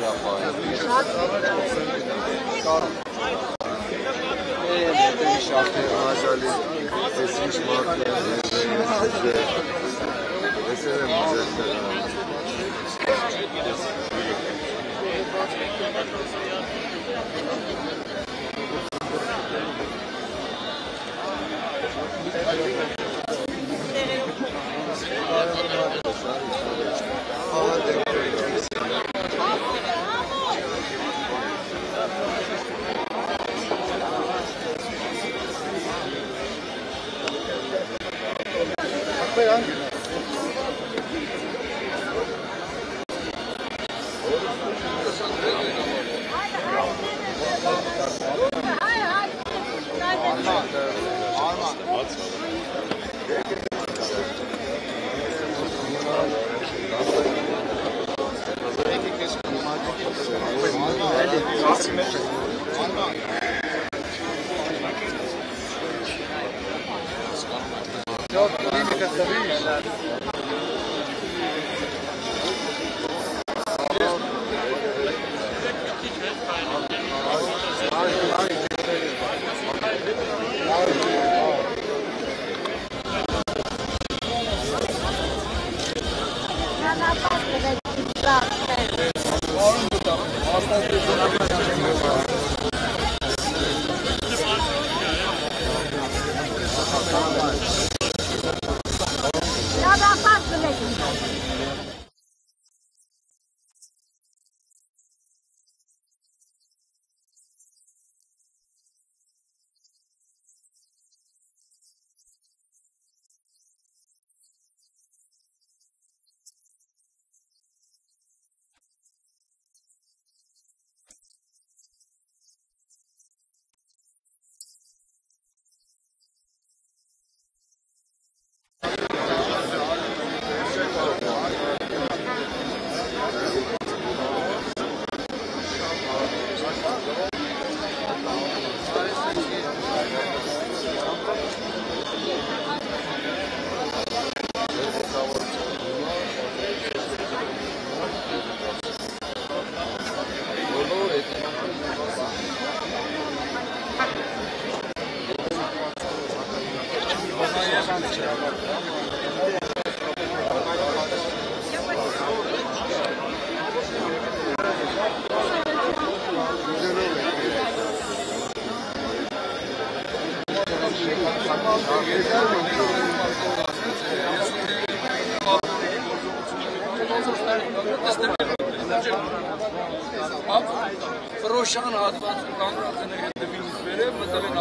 Roşan adı Kangra'nın hedefimiz vere mesela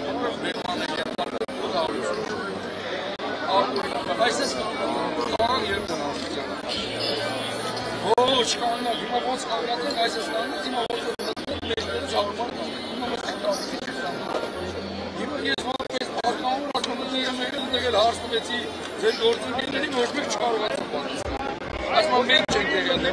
Ayses Kaan yerinden alacağım. O çıkanlar, Dima Boz kavgatın Ayses'ten Dima Boz'un mecburi savunmalı Dima Gezmak ve Balkan'ın rakımının yemeğiyle de gel harçlı beti ve doğrusu bildiğini görmek çıkargatın. Aslında benim çektiğe geldi.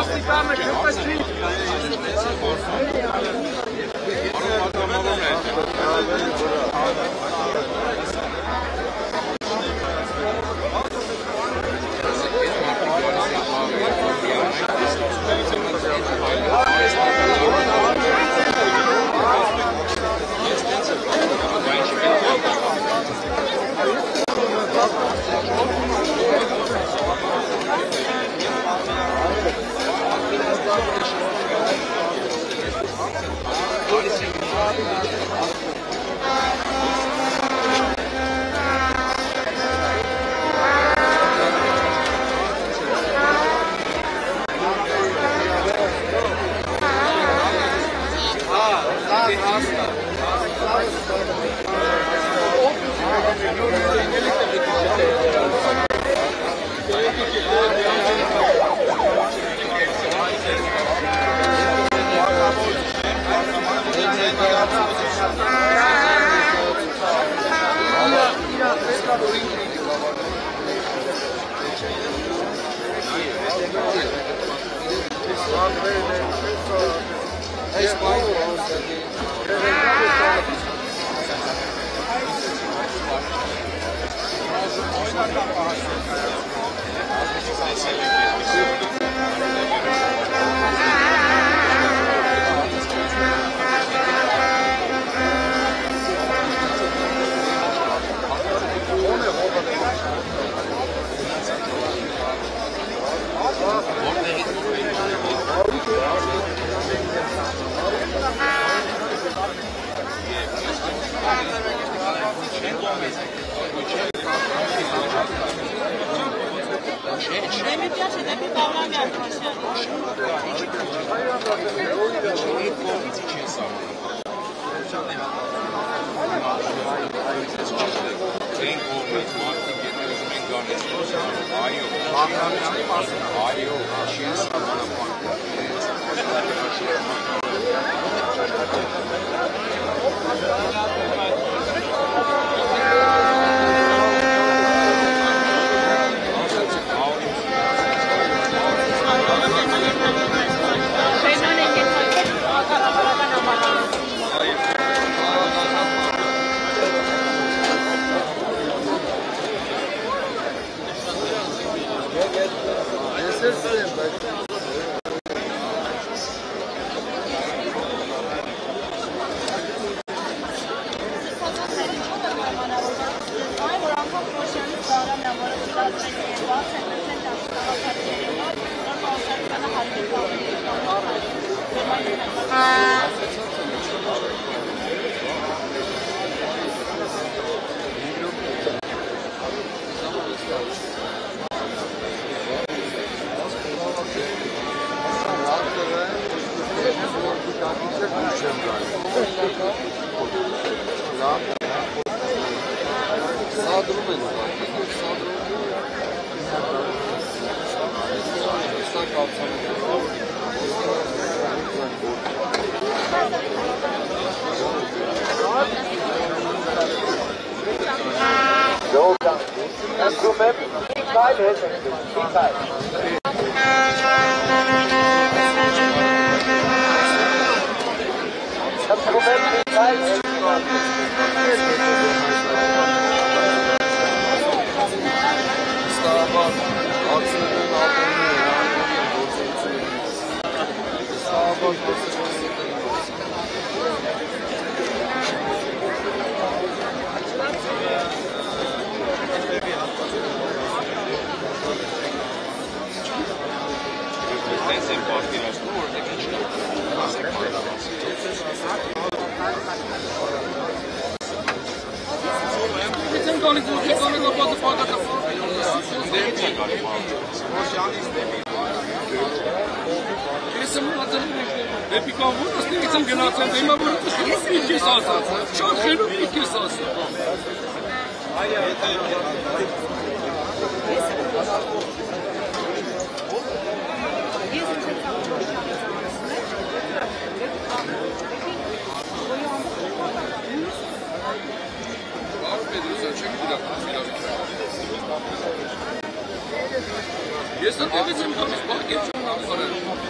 Jestem powiedzmy, to jest parkiem,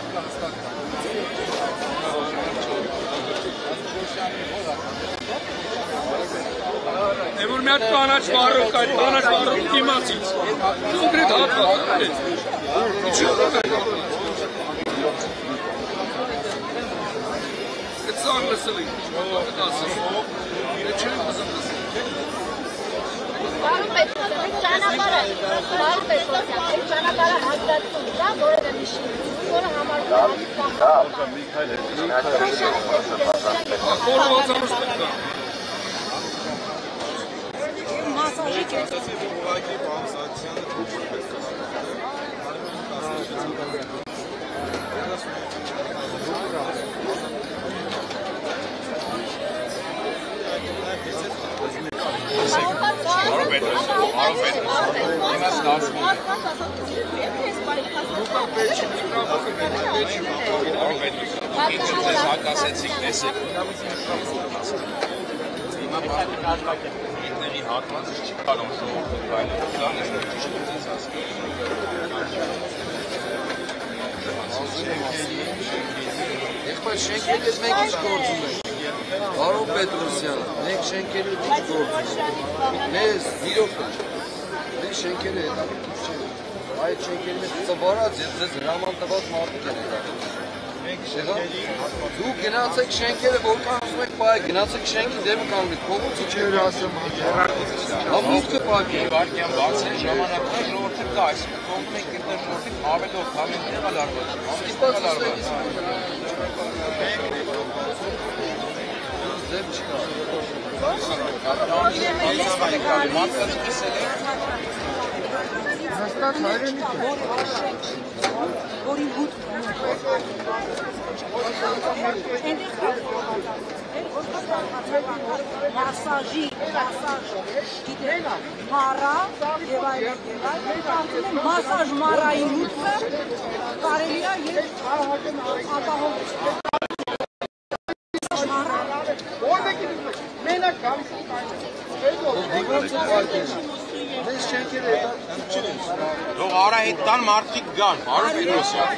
Originaal կանաչ վառոք, այդ կանաչ վառոքի դիմացից։ Կոնկրետ հատված է։ Ինչի՞ է։ Կցան լսելի։ Դասը։ Չեմ ուզում լսել։ Պարոն Պետրոսյան, ճանապարհը, պարոն Պետրոսյան, այդ ճանապարհը հաստատվում դա որևէ մի շինություն, որը համարվում է Եղբայր շենքերից մենք ինչ գործում ենք, Պարոն Պետրոսյան, մենք շենքերից ինչ գործում ենք, մեզ իրոք մենք շենքերը հետաքրքիր չենք, այդ շենքերի մեջ ծվարած և ձեզ հրաման տված մարդիկ են հետաքրքիր։ Դուք գնացեք շենքերը, որքան ուզում եք պահեք, գնացեք շենքի դեմը կանգնեք, փողոց իջեք ասեմ մուտքը պահեք։ Վարկյան բացել ժամանակներ ժողովուրդը կա, այսինքն կողմում եք գտնել ժողովրդի ավելով, քամին տեղալ արված։ Ստիպված Հաստատ հայրենիք է։ Որի հուտ մասաժի, գիտեն, մարա և այլն, մասաժ մարայի հուտը կարելի է և ապահով մենակ կամ Մեզ շենքերը հետաքրքիր չեն։ Թող Արահետ տան մարդիկ գան, Պարոն Պետրոսյան։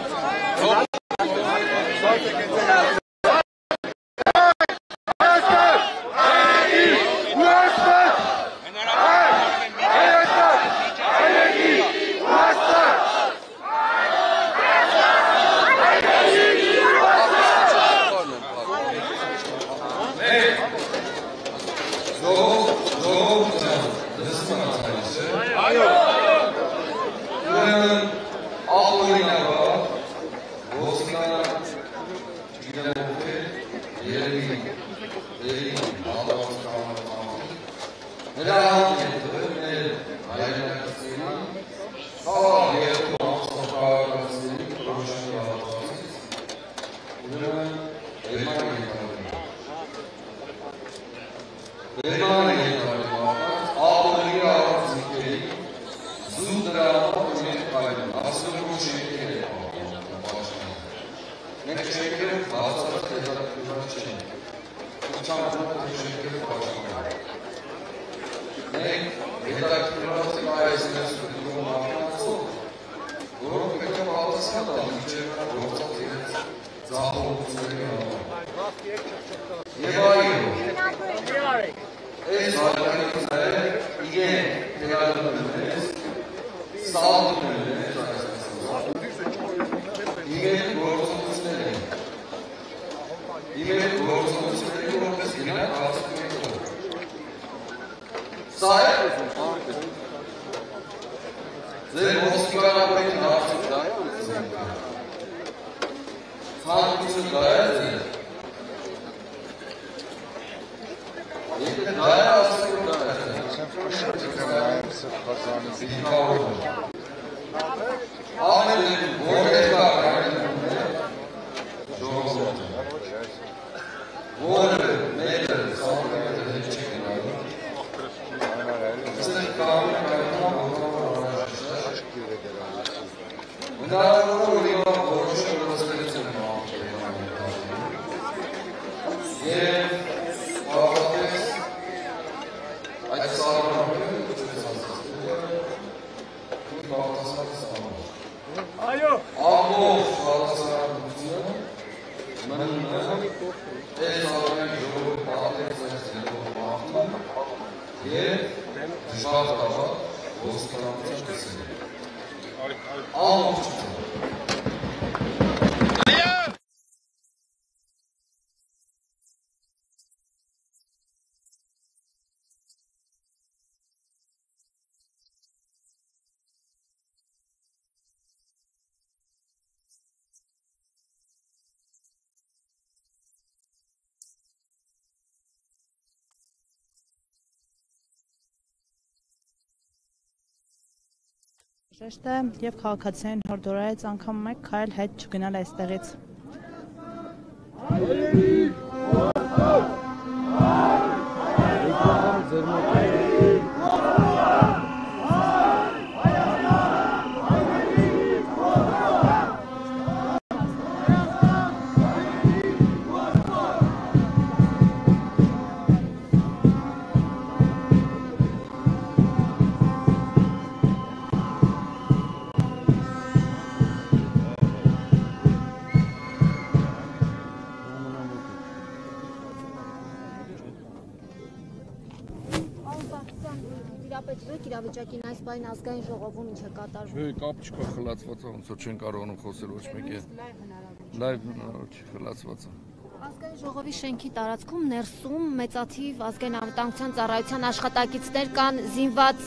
Շղավ տավա, ոստիկանության տեսել։ Ամորջություն։ Ժեշտ է և քաղաքացիային հորդորայից անգամ մեկ քայլ հետ չգնալ այստեղից։ Տիրապետվեք իրավիճակին այս բային ազգային ժողովում ինչ է կատարվում։ Չէ, կապ չկա, խլացված է, ոնց որ չեն կարողանում խոսել ոչ մեկի հետ։ Լայվ հնարավոր չի, խլացված է։ Ազգային ժողովի շենքի տարածքում ներսում մեծաթիվ ազգային անվտանգության ծառայության աշխատակիցներ կան, զինված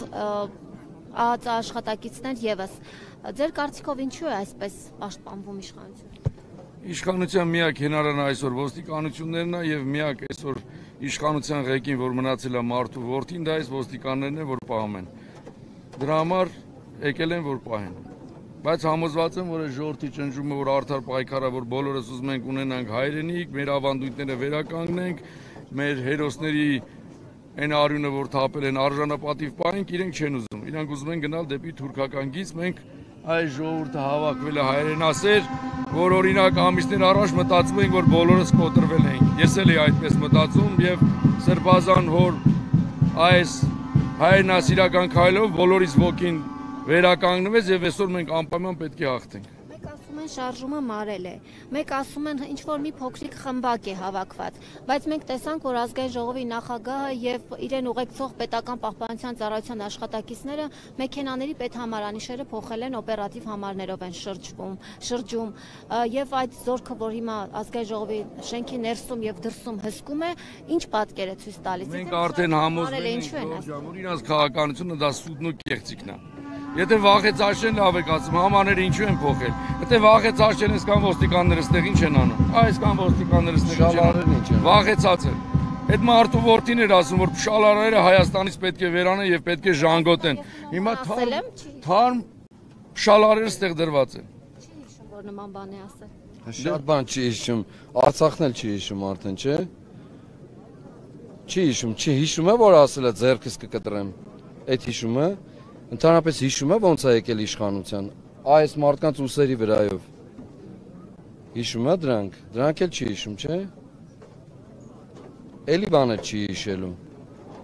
ԱԱԾ աշխատակիցներ եւս։ Ձեր կարծիքով ինչու է այսպես պաշտպանվում իշխանությունը։ Իշխանության միակ հնարանը այսօր ոստիկանություններն է եւ միակ այսօր իշխանության ղեկին, որ մնացել է մարդու որդին, դա այս ոստիկաններն են, որ պահում են։ Դրա համար եկել են, որ պահեն։ Բայց համոզված եմ, որ այս ժողովրդի ճնշումը, որ արդար պայքարը, որ բոլորս ուզում ենք ունենանք հայրենիք, մեր ավանդույթները վերականգնենք, մեր հերոսների այն արյունը, որ թափել են արժանապատիվ պահենք, իրենք չեն ուզում։ Իրանք ուզում են գնալ դեպի թուրքական գիծ, մենք այս ժողովուրդը հավաքվել է հայրենասեր, որ օրինակ ամիսներ առաջ մտածում ենք, որ բոլորս կոտրվել ենք։ Ես էլ եմ այդպես մտածում եւ սրբազան հոր այս հայրենասիրական քայլով բոլորիս ոգին վերականգնվեց եւ այսօր մենք անպայման պետք է հաղթենք։ Մեկ ասում են շարժումը մարել է, մեկ ասում են ինչ որ մի փոքրիկ խմբակ է հավաքված, բայց մենք տեսանք, որ ազգային ժողովի նախագահը եւ իրեն ուղեկցող պետական պահպանության ծառայության աշխատակիցները մեքենաների պետհամարանիշերը փոխել են օպերատիվ համարներով են շրջում եւ այդ զորքը, որ հիմա ազգային ժողովի շենքի ներսում եւ դրսում հսկում է, ինչ պատկեր է ցույց տալիս։ Մենք արդեն համոզվել ենք, որ իրաց քաղաքականությունը դա սուտն ու կեղծիքն է։ Եթե վախեց աշեն լավ եք ասում, համաները ինչու են փոխել։ Եթե վախեց աշեն այսքան ոստիկանները ստեղ ինչ են անում։ Այսքան ոստիկանները ստեղ ինչ են։ Վախեցած են։ Այդ մարդու որդին էր ասում, որ փշալարները Հայաստանից պետք է վերանեն եւ պետք է ժանգոտեն։ Հիմա թարմ փշալարերը ստեղ դրված են։ Չի հիշում, որ նման բան է ասել։ Շատ բան չի հիշում, Արցախն էլ չի հիշում արդեն, չէ՞։ Չի հիշում է, որ ասել է ձեռքս կկտրեմ։ Այդ հիշում է։ Ընդհանրապես հիշում է ոնց է եկել իշխանության այս մարդկանց ուսերի վրայով։ Հիշում է դրանք էլ չի հիշում, չէ՞։ Էլի բանը չի հիշելու։